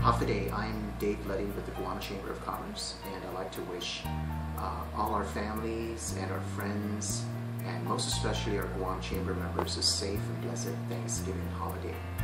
Hafiday, I'm Dave Letty with the Guam Chamber of Commerce, and I'd like to wish all our families and our friends, and most especially our Guam Chamber members, a safe and blessed Thanksgiving holiday.